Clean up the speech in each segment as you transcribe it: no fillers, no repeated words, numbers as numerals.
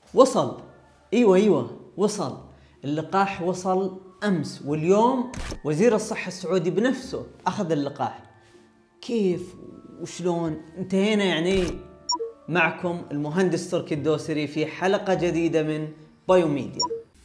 وصل. ايوه وصل. اللقاح وصل امس، واليوم وزير الصحة السعودي بنفسه اخذ اللقاح. كيف وشلون؟ انتهينا يعني. معكم المهندس تركي الدوسري في حلقة جديدة من بايوميديا.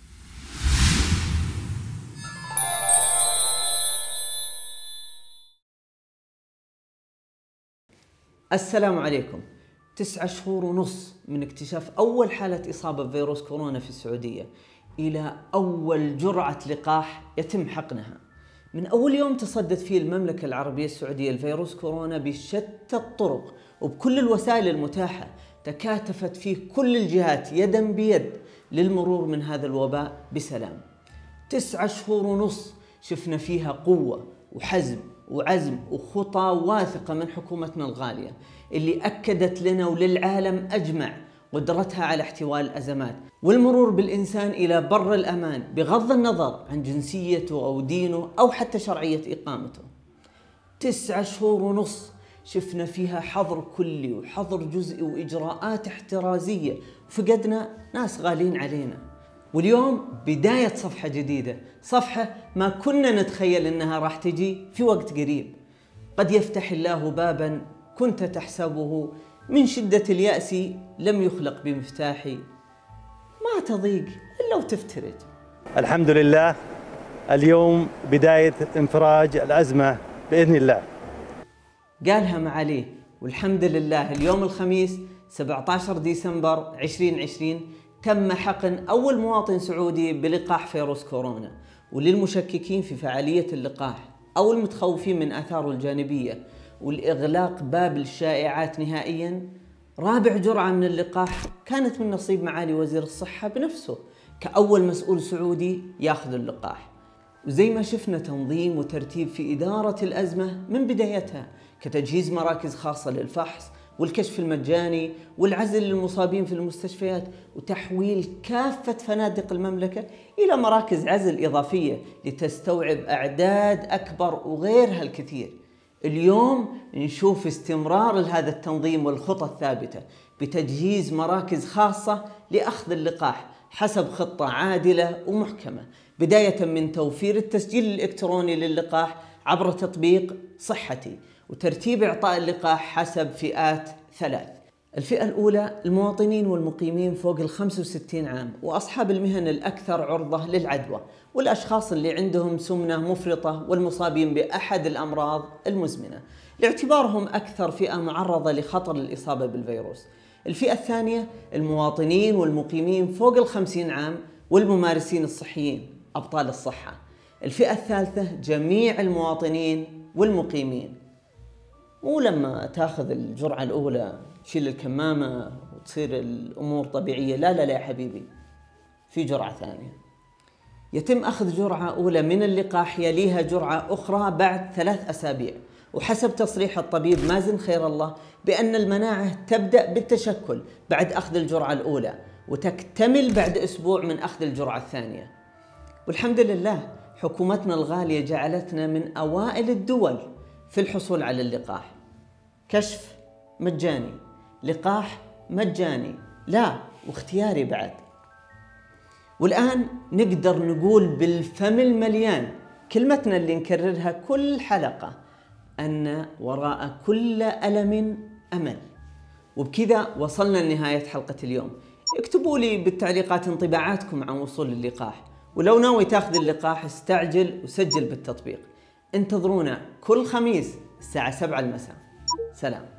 السلام عليكم. 9 شهور ونص من اكتشاف أول حالة إصابة بفيروس كورونا في السعودية إلى أول جرعة لقاح يتم حقنها. من أول يوم تصدت فيه المملكة العربية السعودية لفيروس كورونا بشتى الطرق وبكل الوسائل المتاحة، تكاتفت فيه كل الجهات يدا بيد للمرور من هذا الوباء بسلام. 9 شهور ونص شفنا فيها قوة وحزم وعزم وخطى واثقة من حكومتنا الغالية، اللي أكدت لنا وللعالم أجمع قدرتها على احتواء الأزمات والمرور بالإنسان إلى بر الأمان بغض النظر عن جنسيته أو دينه أو حتى شرعية إقامته. 9 شهور ونص شفنا فيها حظر كلي وحظر جزئي وإجراءات احترازية، وفقدنا ناس غالين علينا. واليوم بداية صفحة جديدة، صفحة ما كنا نتخيل أنها راح تجي في وقت قريب. قد يفتح الله بابا كنت تحسبه من شدة اليأس لم يخلق بمفتاحي، ما تضيق إلا وتفترج. الحمد لله، اليوم بداية انفراج الأزمة بإذن الله. قالها معاليه، والحمد لله اليوم الخميس 17 ديسمبر 2020 تم حقن أول مواطن سعودي بلقاح فيروس كورونا. وللمشككين في فعالية اللقاح أو المتخوفين من آثاره الجانبية والإغلاق باب الشائعات نهائيا، رابع جرعة من اللقاح كانت من نصيب معالي وزير الصحة بنفسه كأول مسؤول سعودي ياخذ اللقاح. وزي ما شفنا تنظيم وترتيب في إدارة الأزمة من بدايتها، كتجهيز مراكز خاصة للفحص والكشف المجاني والعزل للمصابين في المستشفيات، وتحويل كافة فنادق المملكة إلى مراكز عزل إضافية لتستوعب أعداد أكبر وغيرها الكثير. اليوم نشوف استمرار لهذا التنظيم والخطة الثابتة بتجهيز مراكز خاصة لأخذ اللقاح حسب خطة عادلة ومحكمة، بداية من توفير التسجيل الإلكتروني للقاح عبر تطبيق صحتي، وترتيب إعطاء اللقاح حسب فئات 3. الفئة الأولى المواطنين والمقيمين فوق 65 عام وأصحاب المهن الأكثر عرضة للعدوى، والأشخاص اللي عندهم سمنة مفرطة والمصابين بأحد الأمراض المزمنة، لاعتبارهم أكثر فئة معرضة لخطر الإصابة بالفيروس. الفئة الثانية المواطنين والمقيمين فوق 50 عام والممارسين الصحيين أبطال الصحة. الفئة الثالثة جميع المواطنين والمقيمين. مو لما تاخذ الجرعة الأولى تشيل الكمامة وتصير الأمور طبيعية، لا لا لا يا حبيبي، في جرعة ثانية. يتم أخذ جرعة أولى من اللقاح يليها جرعة أخرى بعد 3 أسابيع، وحسب تصريح الطبيب مازن خير الله بأن المناعة تبدأ بالتشكل بعد أخذ الجرعة الأولى وتكتمل بعد أسبوع من أخذ الجرعة الثانية. والحمد لله حكومتنا الغالية جعلتنا من أوائل الدول في الحصول على اللقاح. كشف مجاني، لقاح مجاني، لا واختياري بعد. والآن نقدر نقول بالفم المليان كلمتنا اللي نكررها كل حلقة، أن وراء كل ألم أمل. وبكذا وصلنا لنهاية حلقة اليوم. اكتبوا لي بالتعليقات انطباعاتكم عن وصول اللقاح، ولو ناوي تاخذ اللقاح استعجل وسجل بالتطبيق. انتظرونا كل خميس الساعة 7 المساء. سلام.